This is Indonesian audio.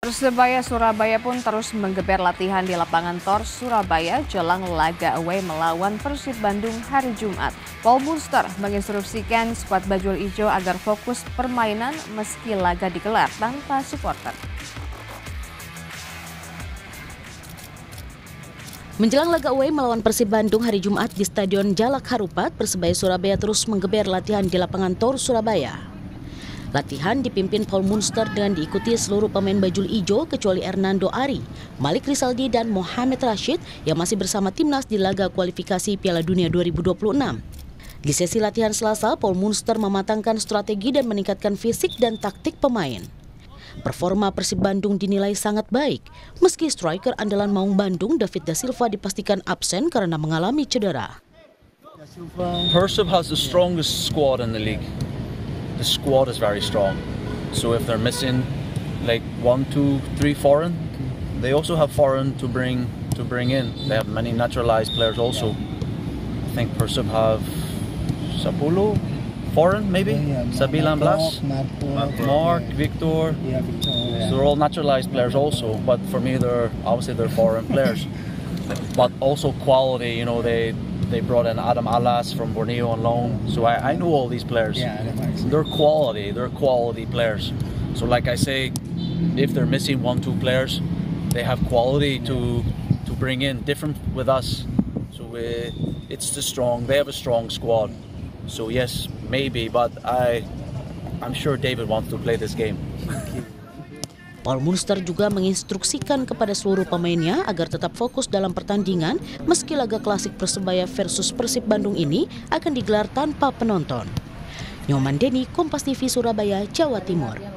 Persebaya Surabaya pun terus menggeber latihan di lapangan Tor Surabaya jelang laga away melawan Persib Bandung hari Jumat. Paul Munster menginstruksikan skuad Bajul Ijo agar fokus permainan meski laga digelar tanpa supporter. Menjelang laga away melawan Persib Bandung hari Jumat di Stadion Jalak Harupat, Persebaya Surabaya terus menggeber latihan di lapangan Tor Surabaya. Latihan dipimpin Paul Munster dengan diikuti seluruh pemain Bajul Ijo kecuali Hernando Ari, Malik Rizaldi dan Mohamed Rashid yang masih bersama timnas di laga kualifikasi Piala Dunia 2026. Di sesi latihan Selasa, Paul Munster mematangkan strategi dan meningkatkan fisik dan taktik pemain. Performa Persib Bandung dinilai sangat baik, meski striker andalan Maung Bandung David Da Silva dipastikan absen karena mengalami cedera. Persib has the strongest squad in the league. The squad is very strong, so if they're missing like 1, 2, 3 foreign, they also have foreign to bring in. They have many naturalized players also. I think Persib have Sapulo, foreign maybe, Sabilan Blas, Mark, Victor. So they're all naturalized players also, but for me they're foreign players. But also quality, you know, they brought in Adam Alas from Borneo on loan, so I know all these players. They're quality players. So like I say, if they're missing 1, 2 players, they have quality to bring in, different with us. So it's they have a strong squad. So yes, maybe, but I'm sure David wants to play this game. Paul Munster juga menginstruksikan kepada seluruh pemainnya agar tetap fokus dalam pertandingan meski laga klasik Persebaya versus Persib Bandung ini akan digelar tanpa penonton. Nyoman Denny, Kompas TV Surabaya, Jawa Timur.